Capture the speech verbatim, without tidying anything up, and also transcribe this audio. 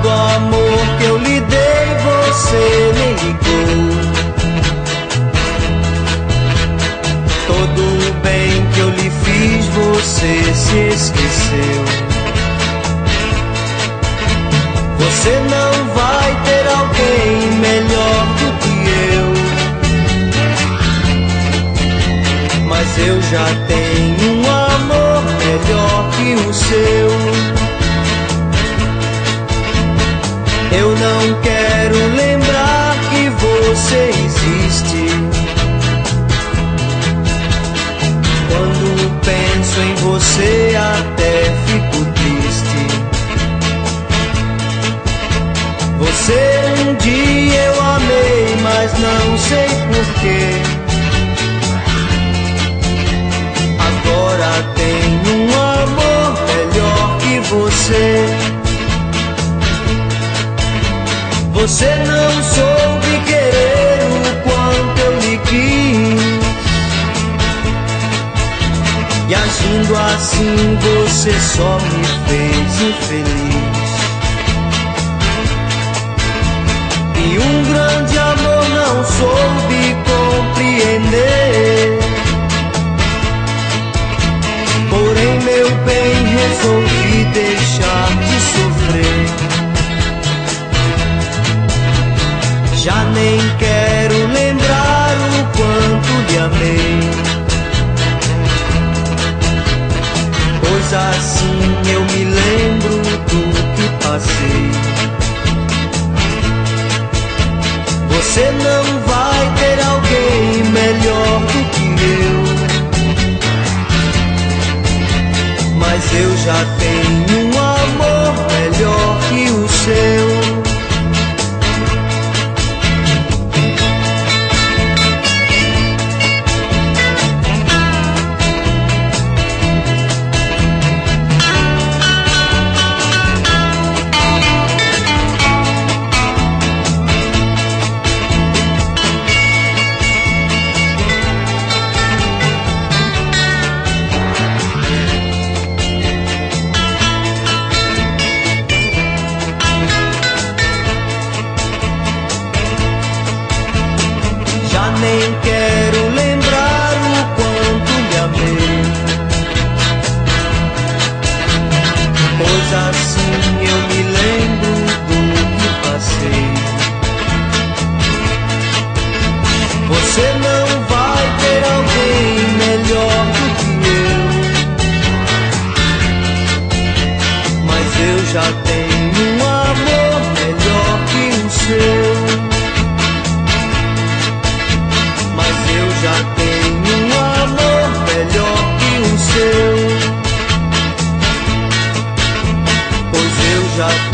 do amor que eu lhe dei, você nem ligou. Todo o bem que eu lhe fiz, você se esqueceu. Você não vai ter alguém melhor do que eu, mas eu já tenho um amor melhor que o seu. Eu não quero lembrar que você existe. Quando penso em você até fico triste. Você um dia eu amei, mas não sei porquê. Agora tenho um amor melhor que você. Você não soube querer o quanto eu lhe quis, e agindo assim você só me fez infeliz. E um grande amor não soube compreender. Porém, meu bem, resolvi deixar de sofrer. Já nem quero lembrar o quanto lhe amei, pois assim eu me lembro do que passei. Você não vai ter alguém melhor do que eu, mas eu já tenho um amor melhor que o seu. Nem quero lembrar o quanto lhe amei, pois assim eu me lembro do que passei. Você não vai ter alguém melhor do que eu, mas eu já tenho um amor melhor que o seu. Já tenho um amor melhor que o seu, pois eu já